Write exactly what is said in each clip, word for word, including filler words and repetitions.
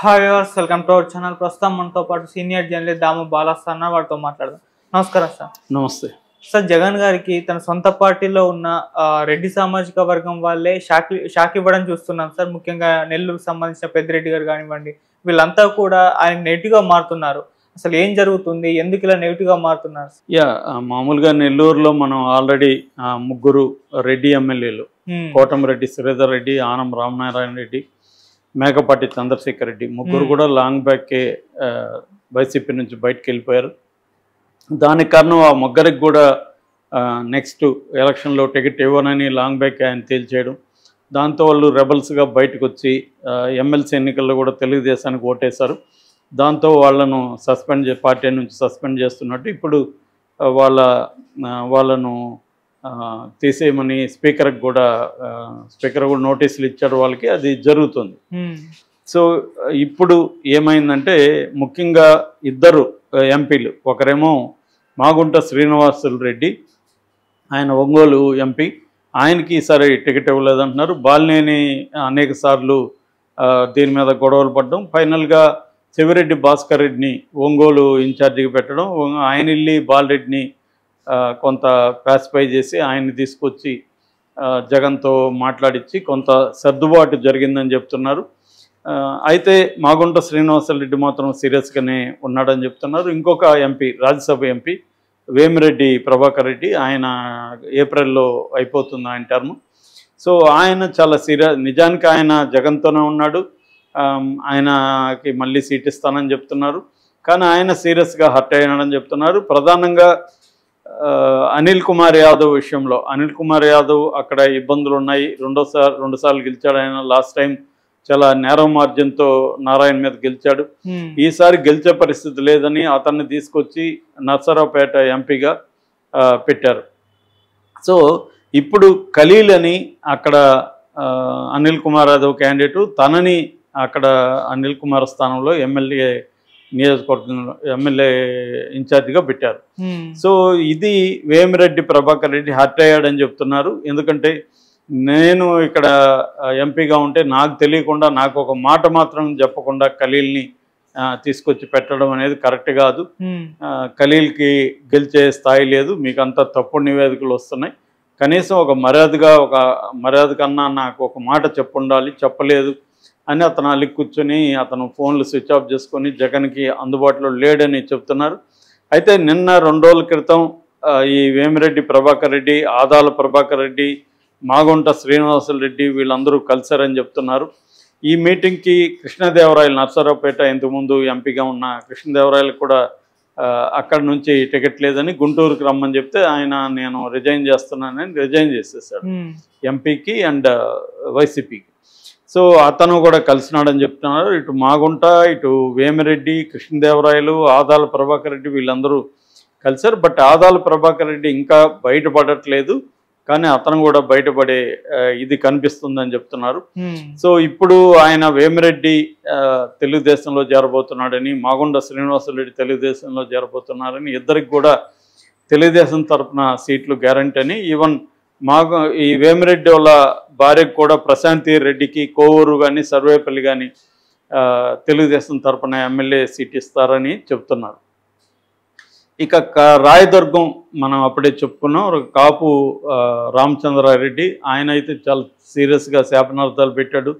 Hi viewers, welcome to our channel. ప్రస్తుతం మనతో పాటు సీనియర్ జర్నలిస్ట్ దాము బాలాసార్ అన్న వారితో మాట్లాడదాం. నమస్కారం సార్. నమస్తే సార్, జగన్ గారికి తన సొంత పార్టీలో ఉన్న రెడ్డి సామాజిక వర్గం వాళ్ళే షాక్ షాక్ ఇవ్వడం చూస్తున్నాం సార్. ముఖ్యంగా నెల్లూరుకు సంబంధించిన పెద్దిరెడ్డి గారు కానివ్వండి, వీళ్ళంతా కూడా ఆయన నెగిటివ్గా మారుతున్నారు. అసలు ఏం జరుగుతుంది, ఎందుకు ఇలా నెగిటివ్గా మారుతున్నారు? యా మామూలుగా నెల్లూరులో మనం ఆల్రెడీ ముగ్గురు రెడ్డి ఎమ్మెల్యేలు, కోటమిరెడ్డి శ్రీధర్ రెడ్డి, ఆనం రామనారాయణ రెడ్డి, మేకపాటి చంద్రశేఖర్ రెడ్డి ముగ్గురు కూడా లాంగ్ బ్యాకే వైసీపీ నుంచి బయటకు వెళ్ళిపోయారు. దానికి కారణం ఆ ముగ్గురికి కూడా నెక్స్ట్ ఎలక్షన్లో టికెట్ ఇవ్వనని లాంగ్ బ్యాక్ ఆయన తేల్చేయడం, దాంతో వాళ్ళు రెబల్స్గా బయటకు వచ్చి ఎమ్మెల్సీ ఎన్నికల్లో కూడా తెలుగుదేశానికి ఓటేశారు. దాంతో వాళ్ళను సస్పెండ్ చే పార్టీ నుంచి సస్పెండ్ చేస్తున్నట్టు ఇప్పుడు వాళ్ళ వాళ్ళను తీసేయమని స్పీకర్కి కూడా స్పీకర్ కూడా నోటీసులు ఇచ్చారు వాళ్ళకి. అది జరుగుతుంది. సో ఇప్పుడు ఏమైందంటే ముఖ్యంగా ఇద్దరు ఎంపీలు, ఒకరేమో మాగుంట శ్రీనివాసులు రెడ్డి, ఆయన ఒంగోలు ఎంపీ, ఆయనకి ఈసారి టికెట్ ఇవ్వలేదంటున్నారు. బాలినేని అనేక సార్లు దీని మీద గొడవలు పడడం, ఫైనల్గా చెవిరెడ్డి భాస్కర్ రెడ్డిని ఒంగోలు ఇన్ఛార్జిగా పెట్టడం, ఆయన వెళ్ళి బాలరెడ్డిని కొంత పాసిఫై చేసి ఆయన్ని తీసుకొచ్చి జగన్తో మాట్లాడించి కొంత సర్దుబాటు జరిగిందని చెప్తున్నారు. అయితే మాగుంట శ్రీనివాసరెడ్డి మాత్రం సీరియస్గానే ఉన్నాడని చెప్తున్నారు. ఇంకొక ఎంపీ, రాజ్యసభ ఎంపీ వేమిరెడ్డి ప్రభాకర్ రెడ్డి, ఆయన ఏప్రిల్లో అయిపోతుంది ఆయన టర్మ్. సో ఆయన చాలా సీరియస్, నిజానికి ఆయన జగన్తోనే ఉన్నాడు, ఆయనకి మళ్ళీ సీట్ ఇస్తానని చెప్తున్నారు. కానీ ఆయన సీరియస్గా హర్ట్ అయినాడని చెప్తున్నారు. ప్రధానంగా అనిల్ కుమార్ యాదవ్ విషయంలో, అనిల్ కుమార్ యాదవ్ అక్కడ ఇబ్బందులు ఉన్నాయి. రెండోసారి రెండుసార్లు గెలిచాడు ఆయన. లాస్ట్ టైం చాలా నేరో మార్జిన్తో నారాయణ మీద గెలిచాడు. ఈసారి గెలిచే పరిస్థితి లేదని అతన్ని తీసుకొచ్చి నర్సరావుపేట ఎంపీగా పెట్టారు. సో ఇప్పుడు ఖలీల్ అని అక్కడ అనిల్ కుమార్ యాదవ్ క్యాండిడేటు, తనని అక్కడ అనిల్ కుమార్ స్థానంలో ఎమ్మెల్యే నియోజకవర్గంలో ఎమ్మెల్యే ఇన్ఛార్జిగా పెట్టారు. సో ఇది వేమిరెడ్డి ప్రభాకర్ రెడ్డి హర్ట్ అయ్యాడని చెప్తున్నారు. ఎందుకంటే నేను ఇక్కడ ఎంపీగా ఉంటే నాకు తెలియకుండా, నాకు ఒక మాట మాత్రం చెప్పకుండా ఖలీల్ని తీసుకొచ్చి పెట్టడం అనేది కరెక్ట్ కాదు. ఖలీల్కి గెలిచే స్థాయి లేదు, మీకు అంతా తప్పుడు నివేదికలు వస్తున్నాయి. కనీసం ఒక మర్యాదగా, ఒక మర్యాద కన్నా నాకు ఒక మాట చెప్పుండాలి, చెప్పలేదు అని అతను అల్లి కూర్చొని అతను ఫోన్లు స్విచ్ ఆఫ్ చేసుకొని జగన్కి అందుబాటులో లేడని చెప్తున్నారు. అయితే నిన్న రెండు రోజుల క్రితం ఈ వేమిరెడ్డి ప్రభాకర్ రెడ్డి, ఆదాల ప్రభాకర్ రెడ్డి, మాగుంట శ్రీనివాసులు రెడ్డి వీళ్ళందరూ కలిశారని చెప్తున్నారు. ఈ మీటింగ్కి కృష్ణదేవరాయలు, నర్సరావుపేట ఇంతకుముందు ఎంపీగా ఉన్న కృష్ణదేవరాయలు కూడా అక్కడి నుంచి టికెట్ లేదని గుంటూరుకి రమ్మని చెప్తే ఆయన నేను రిజైన్ చేస్తున్నానని రిజైన్ చేసేసాడు ఎంపీకి అండ్ వైసీపీకి. సో అతను కూడా కలిసినాడని చెప్తున్నారు. ఇటు మాగుంట, ఇటు వేమిరెడ్డి, కృష్ణదేవరాయలు, ఆదాల ప్రభాకర్ రెడ్డి వీళ్ళందరూ కలిశారు. బట్ ఆదాల ప్రభాకర్ రెడ్డి ఇంకా బయటపడట్లేదు, కానీ అతను కూడా బయటపడే ఇది కనిపిస్తుందని చెప్తున్నారు. సో ఇప్పుడు ఆయన వేమిరెడ్డి తెలుగుదేశంలో చేరబోతున్నాడని, మాగుంట శ్రీనివాసరెడ్డి తెలుగుదేశంలో చేరబోతున్నారని, ఇద్దరికి కూడా తెలుగుదేశం తరఫున సీట్లు గ్యారంటీ అని, ఈవెన్ మాకు ఈ వేమిరెడ్డి వాళ్ళ భార్యకు కూడా ప్రశాంతి రెడ్డికి కోవూరు కానీ సర్వేపల్లి కానీ తెలుగుదేశం తరఫున ఎమ్మెల్యే సీట్ ఇస్తారని చెప్తున్నారు. ఇక రాయదుర్గం మనం అప్పుడే చెప్పుకున్నాం, కాపు రామచంద్రారెడ్డి, ఆయన అయితే చాలా సీరియస్గా శాపనార్థాలు పెట్టాడు.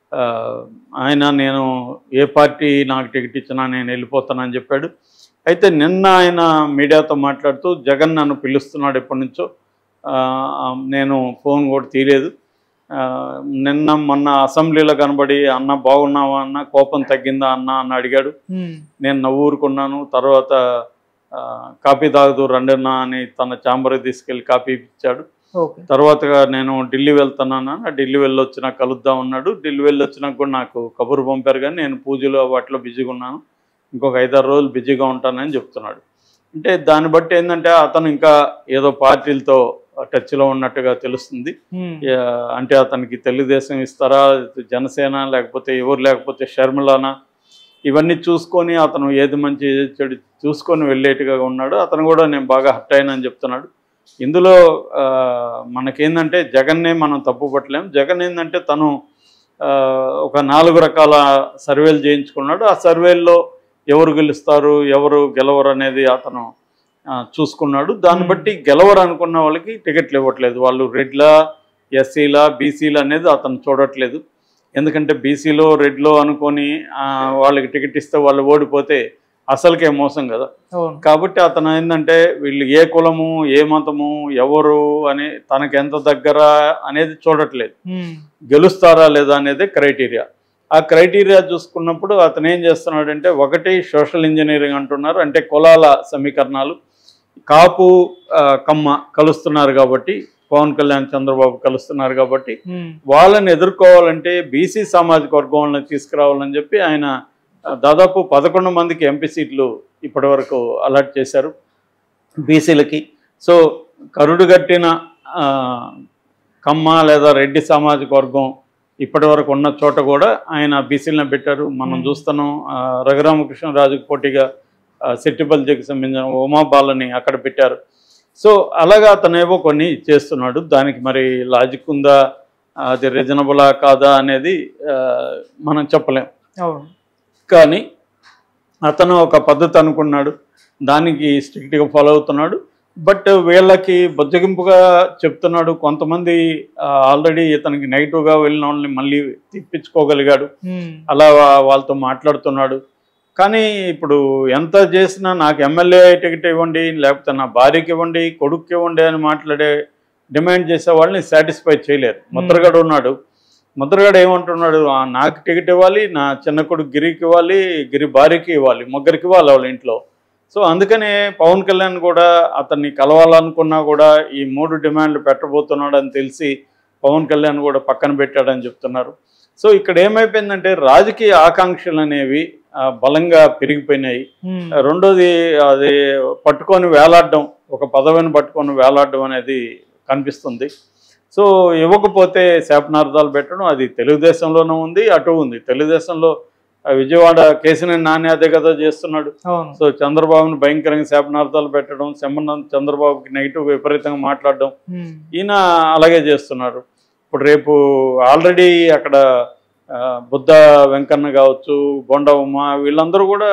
ఆయన నేను ఏ పార్టీ నాకు టికెట్ ఇచ్చినా నేను వెళ్ళిపోతానని చెప్పాడు. అయితే నిన్న ఆయన మీడియాతో మాట్లాడుతూ జగన్ నన్ను పిలుస్తున్నాడు ఎప్పటి నుంచో, నేను ఫోన్ కూడా తీయలేదు, నిన్న మొన్న అసెంబ్లీలో కనబడి అన్న బాగున్నావా అన్న, కోపం తగ్గిందా అన్న అని అడిగాడు. నేను నవ్వురుకున్నాను. తర్వాత కాపీ తాగుతూ రండన్నా అని తన ఛాంబర్కి తీసుకెళ్ళి కాపీ ఇచ్చాడు. తర్వాత నేను ఢిల్లీ వెళ్తున్నాను, ఢిల్లీ వెళ్ళి వచ్చినా కలుద్దాం అన్నాడు. ఢిల్లీ వెళ్ళి వచ్చినాక కూడా నాకు కబురు పంపారు, కానీ నేను పూజలు వాటిలో బిజీగా ఉన్నాను, ఇంకొక ఐదారు రోజులు బిజీగా ఉంటానని చెప్తున్నాడు. అంటే దాన్ని బట్టి ఏంటంటే అతను ఇంకా ఏదో పార్టీలతో టచ్లో ఉన్నట్టుగా తెలుస్తుంది. అంటే అతనికి తెలుగుదేశం ఇస్తారా, జనసేన, లేకపోతే ఎవరు, లేకపోతే షర్మిలానా, ఇవన్నీ చూసుకొని అతను ఏది మంచి ఏది చెడు చూసుకొని వెళ్ళేట్టుగా ఉన్నాడు. అతను కూడా నేను బాగా హర్ట్ అయినని చెప్తున్నాడు. ఇందులో మనకేందంటే జగన్నే మనం తప్పు పట్టలేం. జగన్ ఏంటంటే తను ఒక నాలుగు రకాల సర్వేలు చేయించుకున్నాడు. ఆ సర్వేల్లో ఎవరు గెలుస్తారు ఎవరు గెలవరు అనేది అతను చూసుకున్నాడు. దాన్ని బట్టి గెలవరు అనుకున్న వాళ్ళకి టికెట్లు ఇవ్వట్లేదు. వాళ్ళు రెడ్లా ఎస్సీలా బీసీలా అనేది అతను చూడట్లేదు. ఎందుకంటే బీసీలో రెడ్లో అనుకొని వాళ్ళకి టికెట్ ఇస్తే వాళ్ళు ఓడిపోతే అసలుకే మోసం కదా. కాబట్టి అతను ఏంటంటే వీళ్ళు ఏ కులము ఏ మతము ఎవరు అని తనకి ఎంత దగ్గర అనేది చూడట్లేదు, గెలుస్తారా లేదా అనేది క్రైటీరియా. ఆ క్రైటీరియా చూసుకున్నప్పుడు అతను ఏం చేస్తున్నాడంటే ఒకటి సోషల్ ఇంజనీరింగ్ అంటున్నారు, అంటే కులాల సమీకరణాలు. కాపు కమ్మ కలుస్తున్నారు కాబట్టి, పవన్ కళ్యాణ్ చంద్రబాబు కలుస్తున్నారు కాబట్టి వాళ్ళని ఎదుర్కోవాలంటే బీసీ సామాజిక వర్గం వాళ్ళని తీసుకురావాలని చెప్పి ఆయన దాదాపు పదకొండు మందికి ఎంపీ సీట్లు ఇప్పటి వరకు అలాట్ చేశారు బీసీలకి. సో కరుడు గట్టిన కమ్మ లేదా రెడ్డి సామాజిక వర్గం ఇప్పటి వరకు ఉన్న చోట కూడా ఆయన బీసీలను పెట్టారు. మనం చూస్తున్నాం రఘురామకృష్ణరాజుకు పోటీగా సెట్టిపల్లికి సంబంధించిన ఉమాబాలని అక్కడ పెట్టారు. సో అలాగా అతనేవో కొన్ని చేస్తున్నాడు. దానికి మరి లాజిక్ ఉందా, అది రీజనబులా కాదా అనేది మనం చెప్పలేం. కానీ అతను ఒక పద్ధతి అనుకున్నాడు, దానికి స్ట్రిక్ట్గా ఫాలో అవుతున్నాడు. బట్ వీళ్ళకి బొజ్జగింపుగా చెప్తున్నాడు. కొంతమంది ఆల్రెడీ ఇతనికి నెగిటివ్గా వెళ్ళిన వాళ్ళని మళ్ళీ తెప్పించుకోగలిగాడు, అలా వాళ్ళతో మాట్లాడుతున్నాడు. కానీ ఇప్పుడు ఎంత చేసినా నాకు ఎమ్మెల్యే టికెట్ ఇవ్వండి, లేకపోతే నా భార్యకి ఇవ్వండి, కొడుక్కి ఇవ్వండి అని మాట్లాడే డిమాండ్ చేసే వాళ్ళని సాటిస్ఫై చేయలేరు. ముద్రగడ ఉన్నాడు, ముద్రగడ ఏమంటున్నాడు, నాకు టికెట్ ఇవ్వాలి, నా చిన్న కొడుకు గిరికి ఇవ్వాలి, గిరి భార్యకి ఇవ్వాలి, ముగ్గురికి ఇవ్వాలి వాళ్ళ ఇంట్లో. సో అందుకనే పవన్ కళ్యాణ్ కూడా అతన్ని కలవాలనుకున్నా కూడా ఈ మూడు డిమాండ్లు పెట్టబోతున్నాడు అని తెలిసి పవన్ కళ్యాణ్ కూడా పక్కన పెట్టాడని చెప్తున్నారు. సో ఇక్కడ ఏమైపోయిందంటే రాజకీయ ఆకాంక్షలు అనేవి బలంగా పెరిగిపోయినాయి. రెండోది అది పట్టుకొని వేలాడడం, ఒక పదవిని పట్టుకొని వేలాడడం అనేది కనిపిస్తుంది. సో ఇవ్వకపోతే శాపనార్థాలు పెట్టడం అది తెలుగుదేశంలోనూ ఉంది, అటు ఉంది. తెలుగుదేశంలో విజయవాడ కేసినేని నాని అదే కదా చేస్తున్నాడు. సో చంద్రబాబుని భయంకరంగా శాపనార్థాలు పెట్టడం, సెమ్మన చంద్రబాబుకి నెగిటివ్ విపరీతంగా మాట్లాడడం, ఈయన అలాగే చేస్తున్నారు. ఇప్పుడు రేపు ఆల్రెడీ అక్కడ బుద్ధ వెంకన్న కావచ్చు, బొండ ఉమ్మ వీళ్ళందరూ కూడా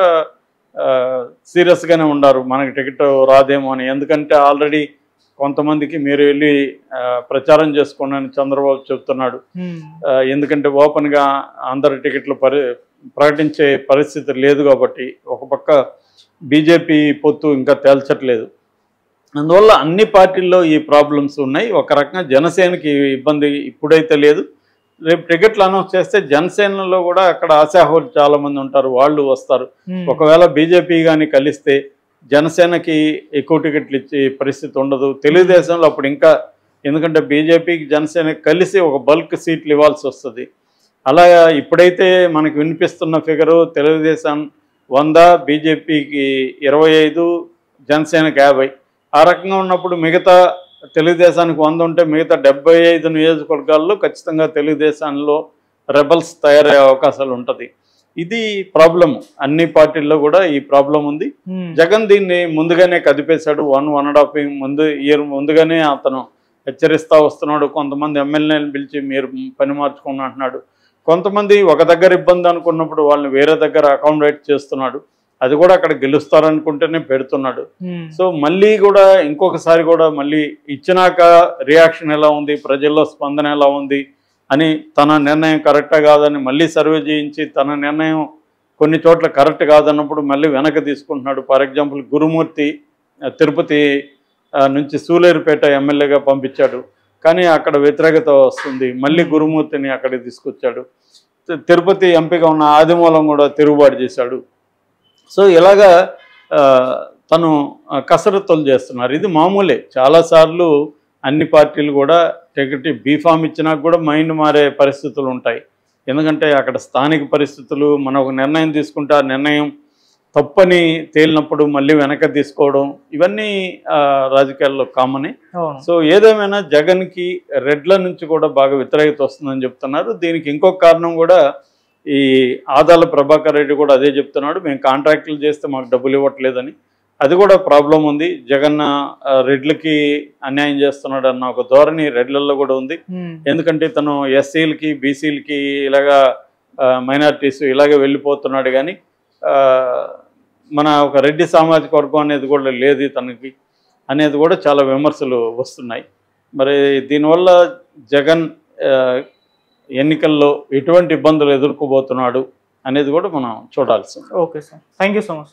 సీరియస్గానే ఉన్నారు మనకి టికెట్ రాదేమో అని. ఎందుకంటే ఆల్రెడీ కొంతమందికి మీరు వెళ్ళి ప్రచారం చేసుకోండి అని చంద్రబాబు చెప్తున్నాడు. ఎందుకంటే ఓపెన్గా అందరి టికెట్లు పరి ప్రకటించే పరిస్థితి లేదు కాబట్టి. ఒక పక్క బీజేపీ పొత్తు ఇంకా తేల్చట్లేదు, అందువల్ల అన్ని పార్టీల్లో ఈ ప్రాబ్లమ్స్ ఉన్నాయి. ఒక రకంగా జనసేనకి ఇబ్బంది ఇప్పుడైతే లేదు. రేపు టికెట్లు అనౌన్స్ చేస్తే జనసేనలో కూడా అక్కడ ఆశాహోలు చాలా మంది ఉంటారు, వాళ్ళు వస్తారు. ఒకవేళ బీజేపీ కానీ కలిస్తే జనసేనకి ఎక్కువ టికెట్లు ఇచ్చే పరిస్థితి ఉండదు. తెలుగుదేశంలో అప్పుడు ఇంకా, ఎందుకంటే బీజేపీకి జనసేనకి కలిసి ఒక బల్క్ సీట్లు ఇవ్వాల్సి వస్తుంది. అలా ఇప్పుడైతే మనకు వినిపిస్తున్న ఫిగరు తెలుగుదేశం వంద, బీజేపీకి ఇరవై ఐదు, జనసేనకి యాభై. ఆ రకంగా ఉన్నప్పుడు మిగతా తెలుగుదేశానికి వంద ఉంటే మిగతా డెబ్బై ఐదు నియోజకవర్గాల్లో ఖచ్చితంగా తెలుగుదేశంలో రెబల్స్ తయారయ్యే అవకాశాలు ఉంటుంది. ఇది ప్రాబ్లం, అన్ని పార్టీల్లో కూడా ఈ ప్రాబ్లం ఉంది. జగన్ దీన్ని ముందుగానే కదిపేశాడు. వన్ వన్ అండ్ హాఫ్ ముందు ఇయర్ ముందుగానే అతను హెచ్చరిస్తూ వస్తున్నాడు. కొంతమంది ఎమ్మెల్యేలను పిలిచి మీరు పని మార్చుకుని అంటున్నాడు. కొంతమంది ఒక దగ్గర ఇబ్బంది అనుకున్నప్పుడు వాళ్ళని వేరే దగ్గర అకామిడేట్ చేస్తున్నాడు. అది కూడా అక్కడ గెలుస్తారనుకుంటేనే పెడుతున్నాడు. సో మళ్ళీ కూడా ఇంకొకసారి కూడా మళ్ళీ ఇచ్చినాక రియాక్షన్ ఎలా ఉంది, ప్రజల్లో స్పందన ఎలా ఉంది అని తన నిర్ణయం కరెక్టా కాదని మళ్ళీ సర్వే చేయించి తన నిర్ణయం కొన్ని చోట్ల కరెక్ట్ కాదన్నప్పుడు మళ్ళీ వెనక్కి తీసుకుంటున్నాడు. ఫర్ ఎగ్జాంపుల్ గురుమూర్తి తిరుపతి నుంచి సూలేరుపేట ఎమ్మెల్యేగా పంపించాడు, కానీ అక్కడ వ్యతిరేకత వస్తుంది. మళ్ళీ గురుమూర్తిని అక్కడికి తీసుకొచ్చాడు. తిరుపతి ఎంపీగా ఉన్న ఆదిమూలం కూడా తిరుగుబాటు చేశాడు. సో ఇలాగా తను కసరత్తులు చేస్తున్నారు. ఇది మామూలే, చాలాసార్లు అన్ని పార్టీలు కూడా టికెట్ బీఫామ్ ఇచ్చినా కూడా మైండ్ మారే పరిస్థితులు ఉంటాయి. ఎందుకంటే అక్కడ స్థానిక పరిస్థితులు, మనం ఒక నిర్ణయం తీసుకుంటే ఆ నిర్ణయం తప్పని తేలినప్పుడు మళ్ళీ వెనక తీసుకోవడం, ఇవన్నీ రాజకీయాల్లో కామనే. సో ఏదేమైనా జగన్కి రెడ్ల నుంచి కూడా బాగా వ్యతిరేకత వస్తుందని చెప్తున్నారు. దీనికి ఇంకొక కారణం కూడా ఈ ఆదాల ప్రభాకర్ రెడ్డి కూడా అదే చెప్తున్నాడు, మేము కాంట్రాక్టులు చేస్తే మాకు డబ్బులు ఇవ్వట్లేదని. అది కూడా ప్రాబ్లం ఉంది. జగన్ రెడ్లకి అన్యాయం చేస్తున్నాడు అన్న ఒక ధోరణి రెడ్లలో కూడా ఉంది. ఎందుకంటే తను ఎస్సీలకి బీసీలకి ఇలాగా మైనారిటీస్ ఇలాగే వెళ్ళిపోతున్నాడు, కానీ మన ఒక రెడ్డి సామాజిక వర్గం అనేది కూడా లేదు తనకి అనేది కూడా చాలా విమర్శలు వస్తున్నాయి. మరి దీనివల్ల జగన్ ఎన్నికల్లో ఎటువంటి ఇబ్బందులు ఎదుర్కోబోతున్నాడు అనేది కూడా మనం చూడాల్సింది. Okay sir, thank you so much.